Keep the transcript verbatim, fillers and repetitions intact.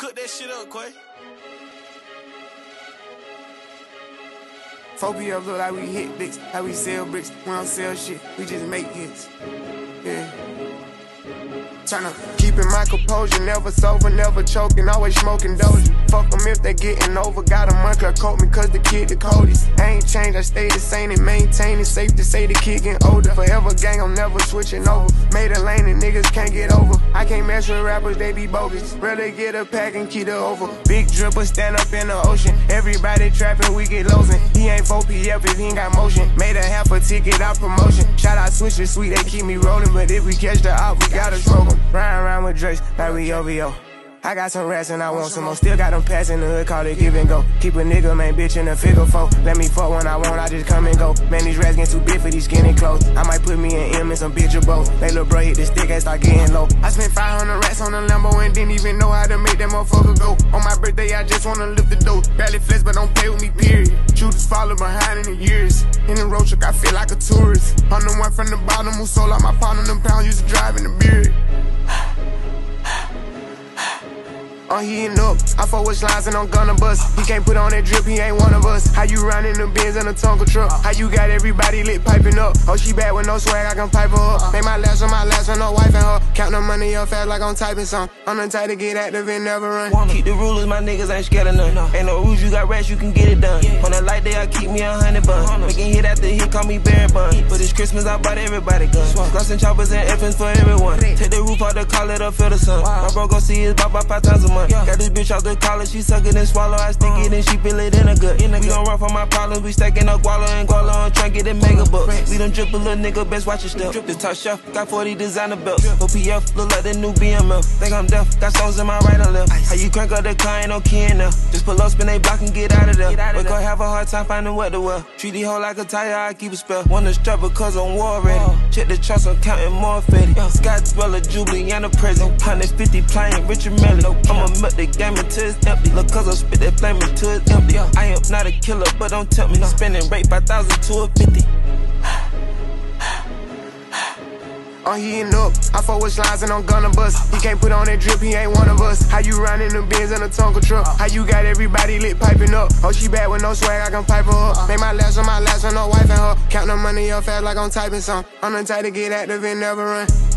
Cook that shit up, Quay. four P F look like we hit bricks, how we sell bricks. We don't sell shit, we just make hits. Yeah. Turn up. Keeping my composure, never sober, never choking, always smoking doja. Fuck them if they getting over, got a monthly coat me cause the kid the coldest. I ain't changed, I stay the same and maintain it. Safe to say the kid getting older. Forever gang, I'm never switching over. Made a lane and niggas can't get over. I can't mess with rappers, they be bogus. Rather get a pack and keep it over. Big dripper, stand up in the ocean. Everybody trapping, we get losing. He ain't four P F if he ain't got motion. Made a half a ticket out promotion. Shout out Switcher Sweet, they keep me rolling. But if we catch the op, we gotta stroke 'em. Ride around with Drakes, like we O V O. I got some rats and I want some more. Still got them pass in the hood, call it give and go. Keep a nigga, man, bitch in a figure four. Let me fuck when I want, I just come and go. Man, these rats getting too big for these skinny clothes. I might put me an M in some bitch or both. They little bro hit the stick and start getting low. I spent five hundred rats on a Lambo and didn't even know how to make that motherfucker go. On my birthday, I just wanna lift the dough. Barely flex, but don't play with me, period. Shooters follow behind in the years. In the road truck, I feel like a tourist. I'm the one from the bottom who sold out my partner, them pounds used to drive in the beard. I'm heating up, I fuck with slides and I'm gonna bust. He can't put on that drip, he ain't one of us. How you riding the Benz in a Tonka truck? How you got everybody lit piping up? Oh, she bad with no swag, I can pipe her up. Make my last on my last with no wife and her. Count the money up fast like I'm typing some. I'm the type to get active and never run. Keep the rulers, my niggas ain't scared of none. Ain't no rules, you got rats, you can get it done. On a light day, I keep me a hundred bun. Making hit after hit, call me Barry Bun. For this Christmas, I bought everybody guns. Gloss and choppers and effins for everyone. Take the roof out the call it up, feel the sun. My bro gon' see his bop about five times a month. Got this bitch out the collar, she suck it and swallow. I stick it and she feel it in a gut. We don't run from my problems, we stacking up guala and guala on try get it mega bucks. We done drip a little nigga, best watch your step. The top shelf, got forty designer belts. O P F, look like the new B M F. Think I'm deaf, got stones in my right and left. How you crank up the car, ain't no key in there. Just pull up, spin they block and get out of there. We gon' have a hard time finding what to wear. Treat the hoe like a tire, I keep a spell. Wanna strap because I'm war ready. Check the trust, I'm counting more fetty. Scott Dweller, Jubilee, and a present. one hundred fifty playing Richard Melly. I'ma milk the game until it's empty. Look, cause I spit that flame until it's empty. I am not a killer, but don't tempt me. Spending rate five thousand to a fifty. I'm heating up, I fuck with slides and I'm gonna bust. He can't put on that drip, he ain't one of us. How you riding the Benz in a Tonka truck? How you got everybody lit piping up? Oh, she bad with no swag, I can pipe her up. Make my last on my last with no wife and her. Count the money up fast like I'm typing some. I'm the type to get active and never run.